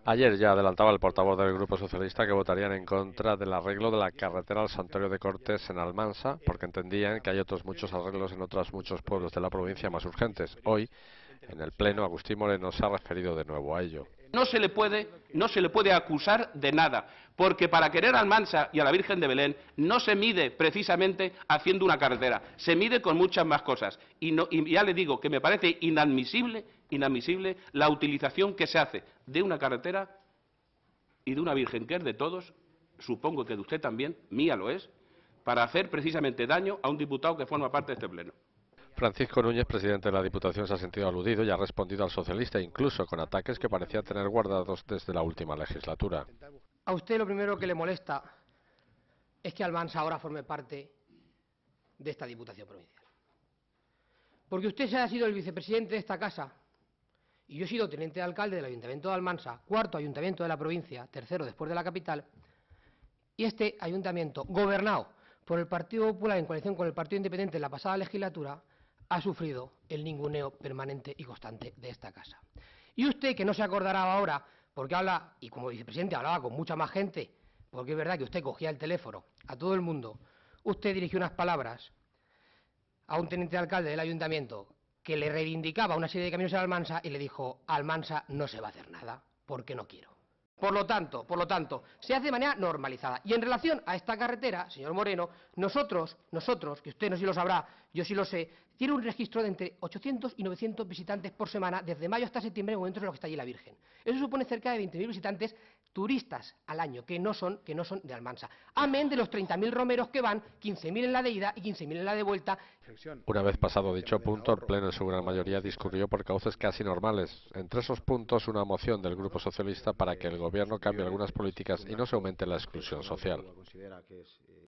Ayer ya adelantaba el portavoz del Grupo Socialista que votarían en contra del arreglo de la carretera al Santuario de Cortes en Almansa, porque entendían que hay otros muchos arreglos en otros muchos pueblos de la provincia más urgentes. Hoy, en el Pleno, Agustín Moreno se ha referido de nuevo a ello. No se le puede acusar de nada, porque para querer a Almansa y a la Virgen de Belén no se mide precisamente haciendo una carretera, se mide con muchas más cosas. Y ya le digo que me parece inadmisible la utilización que se hace de una carretera y de una Virgen que es de todos, supongo que de usted también, mía lo es, para hacer precisamente daño a un diputado que forma parte de este Pleno. Francisco Núñez, presidente de la Diputación, se ha sentido aludido y ha respondido al socialista, incluso con ataques que parecía tener guardados desde la última legislatura. A usted lo primero que le molesta es que Almansa ahora forme parte de esta Diputación Provincial. Porque usted ha sido el vicepresidente de esta casa y yo he sido teniente de alcalde del Ayuntamiento de Almansa, cuarto ayuntamiento de la provincia, tercero después de la capital, y este ayuntamiento, gobernado por el Partido Popular en coalición con el Partido Independiente en la pasada legislatura, ha sufrido el ninguneo permanente y constante de esta casa. Y usted, que no se acordará ahora, porque habla, y como vicepresidente hablaba con mucha más gente, porque es verdad que usted cogía el teléfono a todo el mundo, usted dirigió unas palabras a un teniente de alcalde del ayuntamiento que le reivindicaba una serie de caminos en Almansa y le dijo: a Almansa no se va a hacer nada, porque no quiero. Por lo tanto, se hace de manera normalizada. Y en relación a esta carretera, señor Moreno, nosotros, que usted no sé si lo sabrá, yo sí lo sé, tiene un registro de entre 800 y 900 visitantes por semana, desde mayo hasta septiembre, en momentos en los que está allí la Virgen. Eso supone cerca de 20.000 visitantes turistas al año, que no son de Almansa. Amén de los 30.000 romeros que van, 15.000 en la de ida y 15.000 en la de vuelta. Una vez pasado dicho punto, el Pleno en su gran mayoría discurrió por cauces casi normales. Entre esos puntos, una moción del Grupo Socialista para que el Gobierno cambie algunas políticas y no se aumente la exclusión social.